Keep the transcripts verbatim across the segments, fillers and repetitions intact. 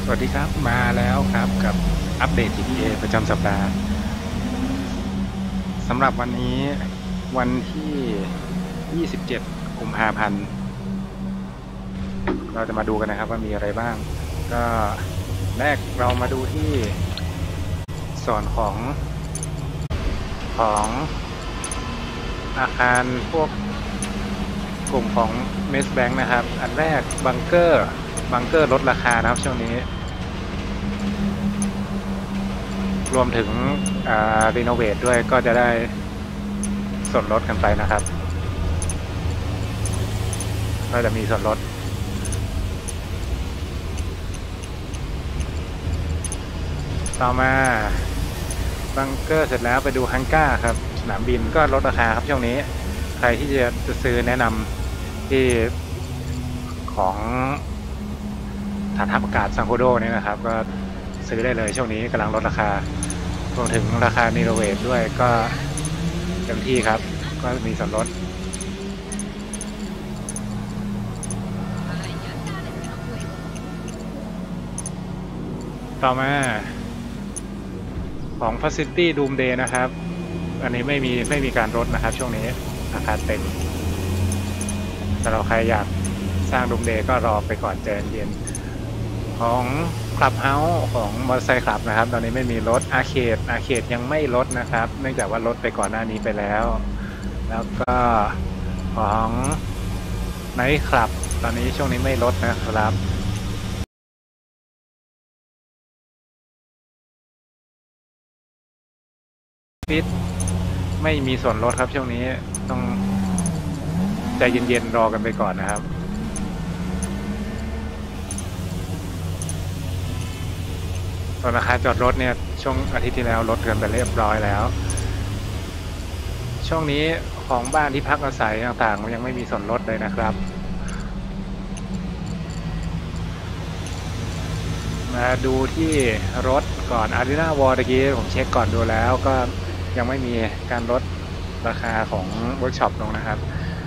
วัสดีครับมาแล้วครับกับอัปเดต จี ที เอ ประจำสัปดาห์สำหรับวันนี้วันที่ ยี่สิบเจ็ด กุมภาพันธ์เราจะมาดูกันนะครับว่ามีอะไรบ้างก็แรกเรามาดูที่ส่วนของของอาคารพวกกลุ่มของเมสแบงค์นะครับอันแรกบังเกอร์บังเกอร์ลดราคานะครับช่วงนี้รวมถึงรีโนเวทด้วยก็จะได้ส่วนลดกันไปนะครับก็จะมีส่วนลดต่อมาบังเกอร์เสร็จแล้วไปดูฮังก้าครับสนามบินก็ลดราคาครับช่วงนี้ใครที่จะจะซื้อแนะนำที่ของฐานทัพอากาศซังโคโดเนี่ยนะครับก็ซื้อได้เลยช่วงนี้กำลังลดราคารวมถึงราคารีโนเวทด้วยก็เต็มที่ครับก็มีส่วนลดต่อมาของ Facility Doomsday นะครับอันนี้ไม่มีไม่มีการลดนะครับช่วงนี้ราคาเต็มแต่เราใครอยากสร้าง Doomsday ก็รอไปก่อนใจเย็นของ Clubhouse ของมอเตอร์ไซค์คลับนะครับตอนนี้ไม่มีลดอาร์เคดอาร์เคดยังไม่ลดนะครับเนื่องจากว่าลดไปก่อนหน้านี้ไปแล้วแล้วก็ของไนท์คลับตอนนี้ช่วงนี้ไม่ลดนะครับฟิตไม่มีส่วนลดครับช่วงนี้ต้องใจเย็นๆรอกันไปก่อนนะครับส่วนราคาจอดรถเนี่ยช่วงอาทิตย์ที่แล้วลดกันไปเรียบร้อยแล้วช่วงนี้ของบ้านที่พักอาศัยต่างๆยังไม่มีส่วนลดเลยนะครับมาดูที่รถก่อน Arena World ตะกี้ผมเช็คก่อนดูแล้วก็ยังไม่มีการลดราคาของเวิร์กช็อปลงนะครับ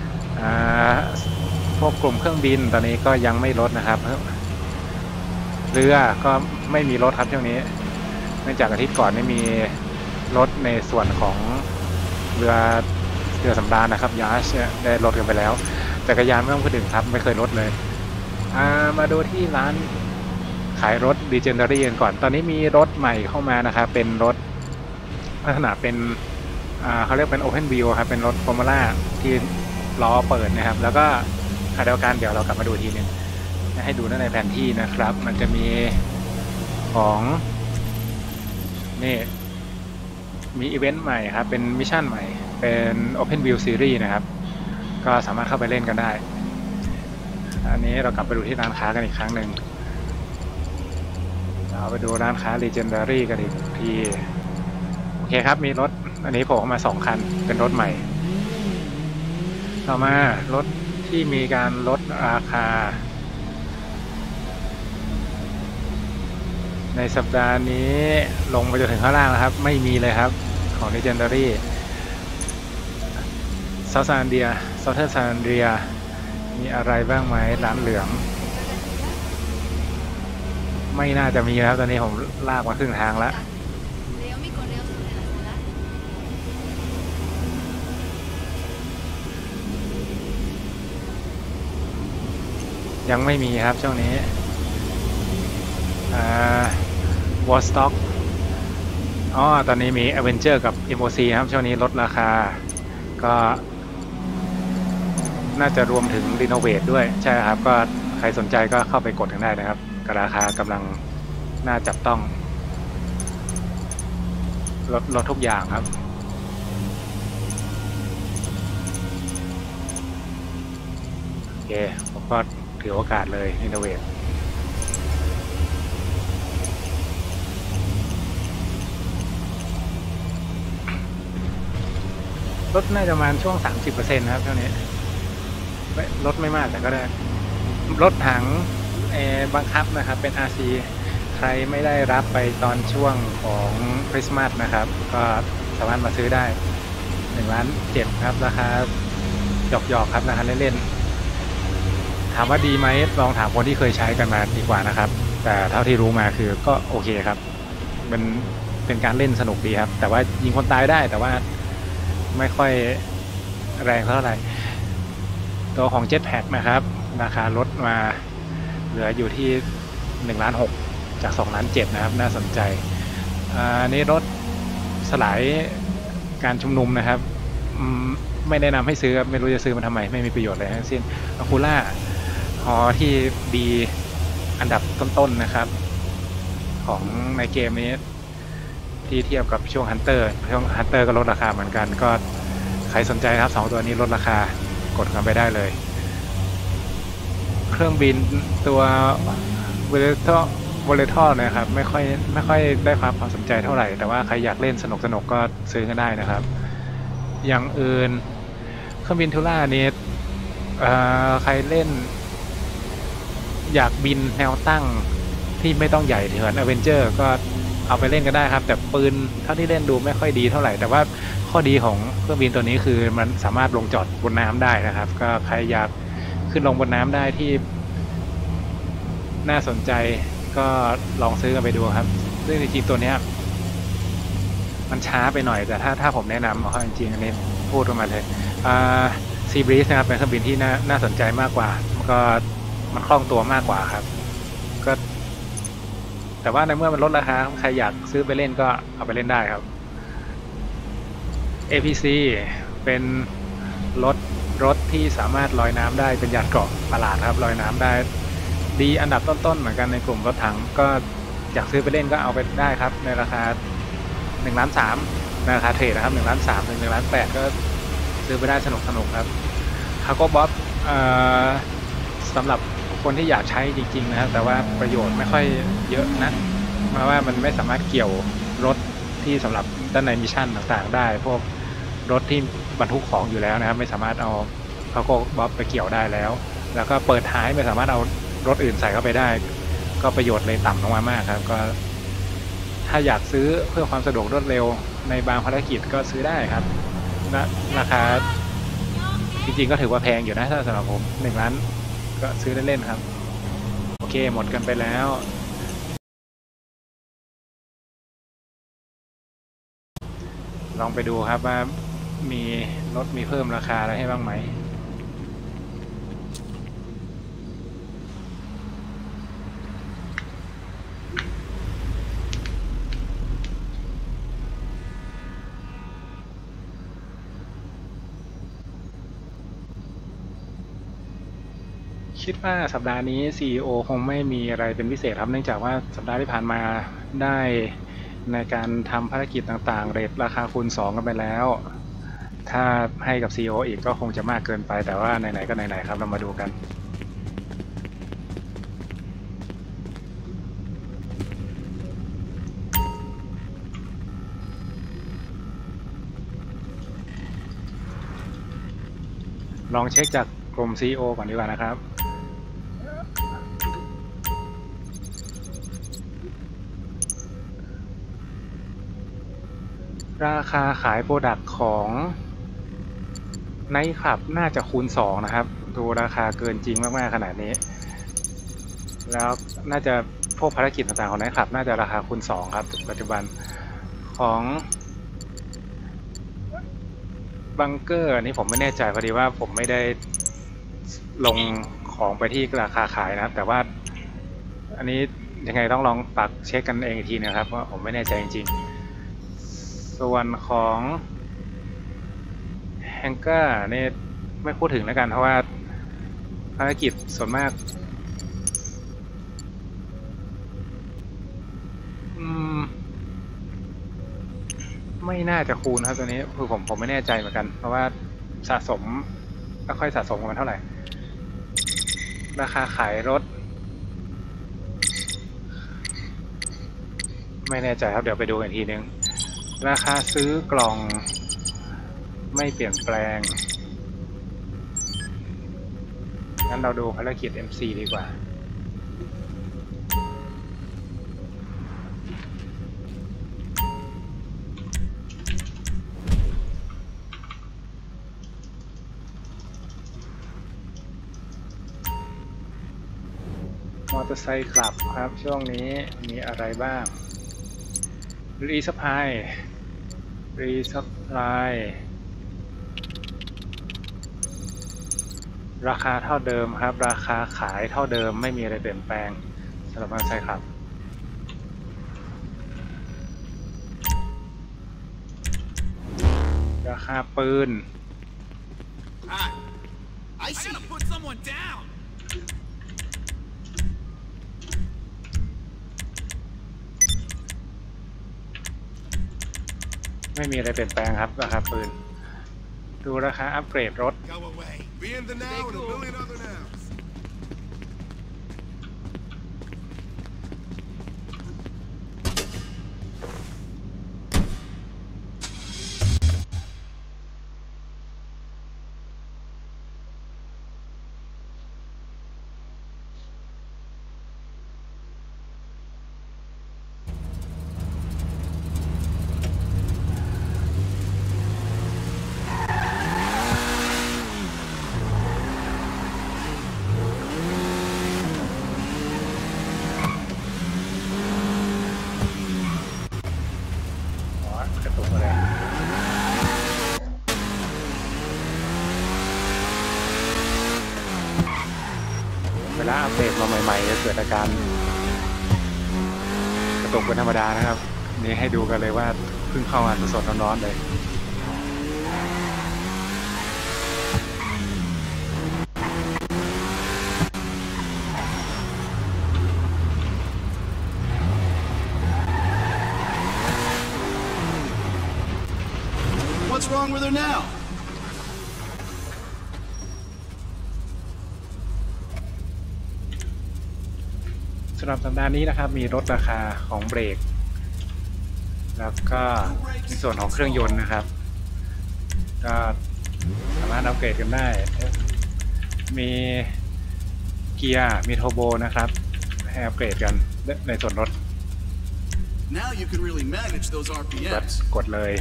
พวกกลุ่มเครื่องบินตอนนี้ก็ยังไม่ลดนะครับเรือก็ไม่มีลดครับช่วงนี้เนื่องจากอาทิตย์ก่อนไม่มีลดในส่วนของเรือเรือสำราญนะครับยาชได้ลดกันไปแล้วจักรยานไม่ต้องพูดถึงครับไม่เคยลดเลยมาดูที่ร้านขายรถ Legendary กันก่อนตอนนี้มีรถใหม่เข้ามานะครับเป็นรถลักษณะเป็นเขาเรียกเป็น Open Wheel ครับเป็นรถ Formula ที่ล้อเปิดนะครับแล้วก็ขณะเดียวกันเดี๋ยวเรากลับมาดูทีนึงให้ดูในแผนที่นะครับมันจะมีของนี่มีอีเวนต์ใหม่ครับเป็นมิชชั่นใหม่เป็น Open Wheel Series นะครับก็สามารถเข้าไปเล่นกันได้อันนี้เรากลับไปดูที่ร้านค้ากันอีกครั้งหนึ่งเราไปดูร้านค้า Legendary กันอีกทีโอเคครับมีรถอันนี้โผล่มาสองคันเป็นรถใหม่ต่อมารถที่มีการลดราคาในสัปดาห์นี้ลงไปจนถึงข้างล่างนะครับไม่มีเลยครับของ Legendary South Sandia Southern Sandia มีอะไรบ้างไหมร้านเหลืองไม่น่าจะมีครับตอนนี้ผมลากมาครึ่งทางแล้วยังไม่มีครับช่วงนี้วอลสต็อกอ๋อตอนนี้มี Avenger กับ เอ็ม โอ ซี ครับช่วงนี้ลดราคาก็น่าจะรวมถึงรีโนเวทด้วยใช่ครับก็ใครสนใจก็เข้าไปกดกันได้นะครับราคากำลังน่าจับต้องลดลดทุกอย่างครับโอเคผมก็ถือโอกาสเลยรีโนเวทลดน่าจะประมาณช่วง สามสิบเปอร์เซ็นต์ ครับเท่านี้ลดไม่มากแต่ก็ได้รถถังบังคับนะครับเป็น อาร์ ซี ใครไม่ได้รับไปตอนช่วงของคริสต์มาสนะครับก็สามารถมาซื้อได้หนึ่งล้านเจ็ดครับราคาหยอกๆครับราคาเล่นๆถามว่าดีไหมลองถามคนที่เคยใช้กันมาดีกว่านะครับแต่เท่าที่รู้มาคือก็โอเคครับเป็นเป็นการเล่นสนุกดีครับแต่ว่ายิงคนตายได้แต่ว่าไม่ค่อยแรงเท่าไหร่ตัวของ Jetpack นะครับราคาลดมาเหลืออยู่ที่หนึ่งล้านหกจากสองล้านเจ็ดนะครับน่าสนใจอันนี้รถสลายการชุมนุมนะครับไม่แนะนำให้ซื้อไม่รู้จะซื้อมันทำไมไม่มีประโยชน์อะไรทั้งสิ้นอะคูล่าฮอที่ดีอันดับต้นๆนะครับของในเกมนี้ที่เทียบกับช่วงฮันเตอร์ช่วงฮันเตอร์ก็ลดราคาเหมือนกันก็ใครสนใจครับสองตัวนี้ลดราคากดกันไปได้เลยเครื่องบินตัวเวเลทวอลเลทอลนะครับไม่ค่อยไม่ค่อยได้ความความสนใจเท่าไหร่แต่ว่าใครอยากเล่นสนุกสนุกก็ซื้อกันได้นะครับอย่างอื่นเครื่องบินทูล่านี้ใครเล่นอยากบินแนวตั้งที่ไม่ต้องใหญ่เหมือนอเวนเจอร์ก็เอาไปเล่นก็ได้ครับแต่ปืนเท่าที่เล่นดูไม่ค่อยดีเท่าไหร่แต่ว่าข้อดีของเครื่องบินตัวนี้คือมันสามารถลงจอดบนน้ำได้นะครับก็ใครอยากขึ้นลงบนน้ำได้ที่น่าสนใจก็ลองซื้อกันไปดูครับซึ่งจริงๆตัวนี้มันช้าไปหน่อยแต่ถ้าถ้าผมแนะนำเอาจริงๆอันนี้พูดออกมาเลยซีบรีสนะครับเป็นเครื่องบินที่น่าน่าสนใจมากกว่าก็มันคล่องตัวมากกว่าครับก็แต่ว่าในเมื่อมันลดราคาใครอยากซื้อไปเล่นก็เอาไปเล่นได้ครับ เอ พี ซี เป็นรถรถที่สามารถลอยน้ำได้เป็นยานเกราะประหลาดครับลอยน้ำได้ดีอันดับต้นๆเหมือนกันในกลุ่มรถถังก็อยากซื้อไปเล่นก็เอาไปได้ครับในราคาหนึ่งล้านสามในราคาเทรดนะครับหนึ่งล้านสามถึงหนึ่งล้านแปดก็ซื้อไปได้สนุกสนุกครับคาร์โก้บ๊อบสำหรับคนที่อยากใช้จริงๆนะครับแต่ว่าประโยชน์ไม่ค่อยเยอะนะเพราะว่ามันไม่สามารถเกี่ยวรถที่สำหรับด้านในมิชชั่นต่างๆได้พวกรถที่บรรทุกของอยู่แล้วนะครับไม่สามารถเอาคาร์โก้บ๊อบไปเกี่ยวได้แล้วแล้วก็เปิดท้ายไม่สามารถเอารถอื่นใส่เข้าไปได้ก็ประโยชน์เลยต่ำลงมามากครับก็ถ้าอยากซื้อเพื่อความสะดวกรวดเร็วในบางภารกิจก็ซื้อได้ครับและราคาจริงๆก็ถือว่าแพงอยู่นะถ้าสำหรับผมหนึ่งล้านก็ซื้อเล่นๆครับโอเคหมดกันไปแล้วลองไปดูครับว่ามีรถมีเพิ่มราคาอะไรให้บ้างไหมคิดว่าสัปดาห์นี้ ซี อี โอ คงไม่มีอะไรเป็นพิเศษครับเนื่องจากว่าสัปดาห์ที่ผ่านมาได้ในการทำภารกิจต่างๆเรทราคาคูณสองกันไปแล้วถ้าให้กับ ซี อี โอ อีกก็คงจะมากเกินไปแต่ว่าไหนๆก็ไหนๆครับเรามาดูกันลองเช็คจากกลุ่ม ซี อี โอ ก่อนดีกว่านะครับราคาขายโปรดักต์ของไนท์คลับน่าจะคูณสองนะครับดูราคาเกินจริงมากๆขนาดนี้แล้วน่าจะพวกภารกิจต่างๆของไนท์คลับน่าจะราคาคูณสองครับปัจจุบันของบังเกอร์นี่ผมไม่แน่ใจพอดีว่าผมไม่ได้ลงของไปที่ราคาขายนะครับแต่ว่าอันนี้ยังไงต้องลองปักเช็คกันเองอีกทีนะครับเพราะผมไม่แน่ใจจริงๆส่วนของแฮงเกอร์นี่ไม่พูดถึงแล้วกันเพราะว่าภารกิจส่วนมากไม่น่าจะคูณครับตัวนี้คือผมผมไม่แน่ใจเหมือนกันเพราะว่าสะสมไม่ค่อยสะสมกันเท่าไหร่ราคาขายรถไม่แน่ใจครับเดี๋ยวไปดูกันทีนึงราคาซื้อกล่องไม่เปลี่ยนแปลงงั้นเราดูภารกิจ เอ็ม ซี ดีกว่ามอเตอร์ไซค์คลับครับช่วงนี้มีอะไรบ้างรีซัพพลายรีซัพพลายราคาเท่าเดิมครับราคาขายเท่าเดิมไม่มีอะไรเปลี่ยนแปลงสำหรับมอเตอร์ไซค์คลับราคาปืนไม่มีอะไรเปลี่ยนแปลงครับราคาปืนดูราคาอัปเกรดรถกระตุกอะไรเวลาอัปเดตมาใหม่ๆจะเกิดอาการกระตุกเป็นธรรมดานะครับนี่ให้ดูกันเลยว่าเพิ่งเข้ามาสดๆร้อนๆเลย What's wrong with her now? สำหรับสัปดาห์นี้นะครับมีลดราคาของเบรกแล้วก็ในส่วนของเครื่องยนต์นะครับก็สามารถอัปเกรดกันได้มีเกียร์มีโทโบนะครับให้อัปเกรดกันในส่วนลด Now you can really manage those อาร์ พี เอ็มกดเลย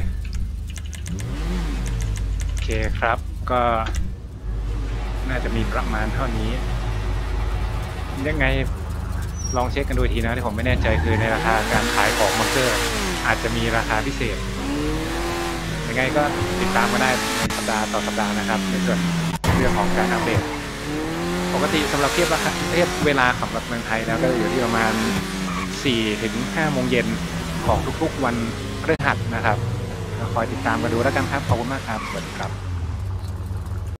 โอเคครับก็น่าจะมีประมาณเท่านี้ยังไงลองเช็คกันดูทีนะที่ผมไม่แน่ใจคือในราคาการขายของบังเกอร์อาจจะมีราคาพิเศษยังไงก็ติดตามมาได้ในสัปดาห์ต่อสัปดาห์นะครับในส่วนเรื่องของการอัปเดตปกติสำหรับเทียบราคาเทียบเวลาของเมืองไทยแล้วก็อยู่ที่ประมาณ สี่ถึงห้า โมงเย็นของทุกๆวันพฤหัสนะครับคอยติดตามกันดูแล้วกันครับขอบคุณมากครับสวัสดีครับ